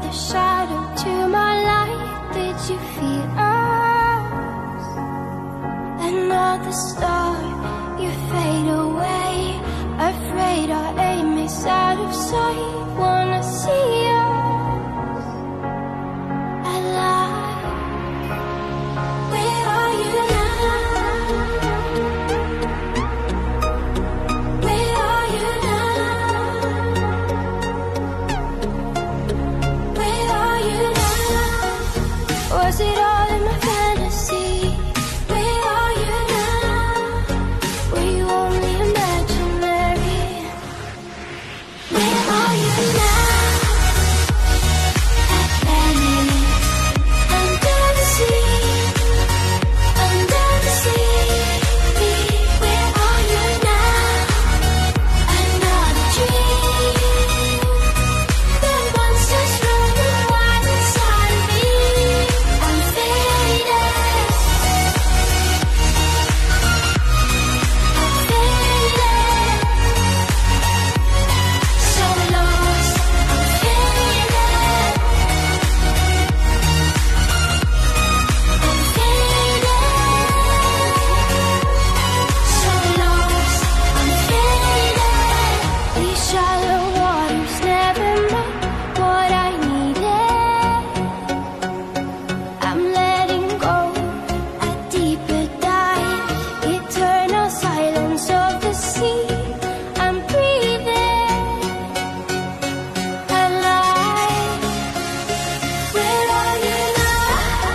the shadow to my light. Did you feel us? Another star, you fade away. Afraid our aim is out of sight. Wanna see us alive. Where are you now? Where are you now? Where are you now? Was it all in my fantasy? Where are you now? Were you only imaginary? Where are you now? Under the sea, under the sea. Where are you now? Another dream. The monsters running wild inside of me. I'm faded. I'm faded. So lost. I'm faded. I'm faded. So lost. I'm faded. These shallow waters never met what I needed. I'm letting go a deeper dive. Eternal silence of the sea. I'm breathing alive. Where are you now?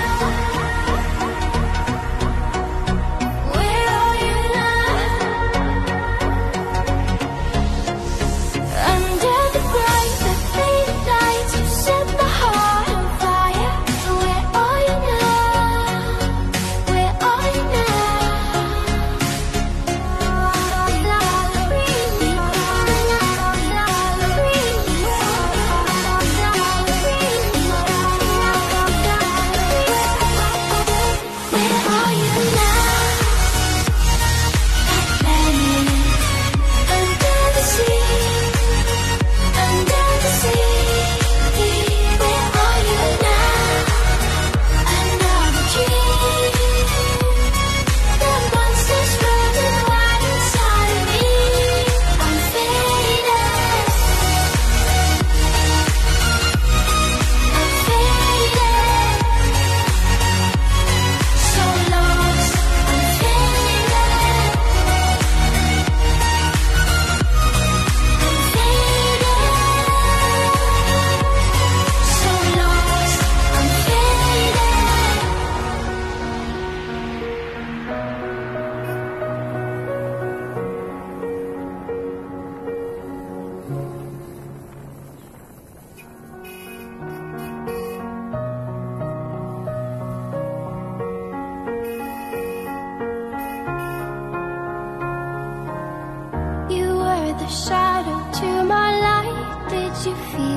Where are you now? Under the bright, the faded lights, you set my heart on fire. Where are you now? Where are you Where are you now? Under the sea, under the sea. Where are you now? Another dream. The monsters running wild inside of me. I'm faded. I'm faded. So lost. I'm faded. I'm faded. So lost. I'm You were the shadow to my light. Did you feel